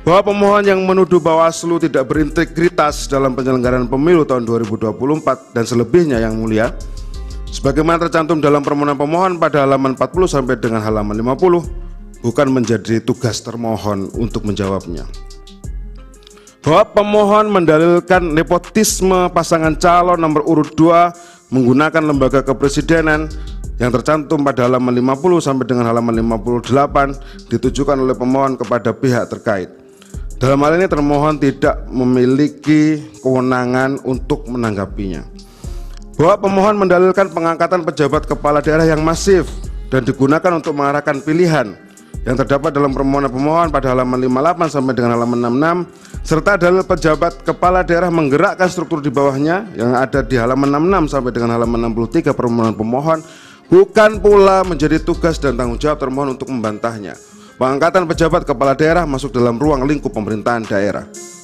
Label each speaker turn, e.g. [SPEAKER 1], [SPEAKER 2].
[SPEAKER 1] bahwa pemohon yang menuduh Bawaslu tidak berintegritas dalam penyelenggaraan pemilu tahun 2024 dan selebihnya yang mulia, sebagaimana tercantum dalam permohonan pemohon pada halaman 40 sampai dengan halaman 50, bukan menjadi tugas termohon untuk menjawabnya. Bahwa pemohon mendalilkan nepotisme pasangan calon nomor urut 2 menggunakan lembaga kepresidenan yang tercantum pada halaman 50 sampai dengan halaman 58 ditujukan oleh pemohon kepada pihak terkait. Dalam hal ini termohon tidak memiliki kewenangan untuk menanggapinya. Bahwa pemohon mendalilkan pengangkatan pejabat kepala daerah yang masif dan digunakan untuk mengarahkan pilihan yang terdapat dalam permohonan pemohon pada halaman 58 sampai dengan halaman 66, serta dalil pejabat kepala daerah menggerakkan struktur di bawahnya yang ada di halaman 66 sampai dengan halaman 63 permohonan pemohon, bukan pula menjadi tugas dan tanggung jawab termohon untuk membantahnya. Pengangkatan pejabat kepala daerah masuk dalam ruang lingkup pemerintahan daerah.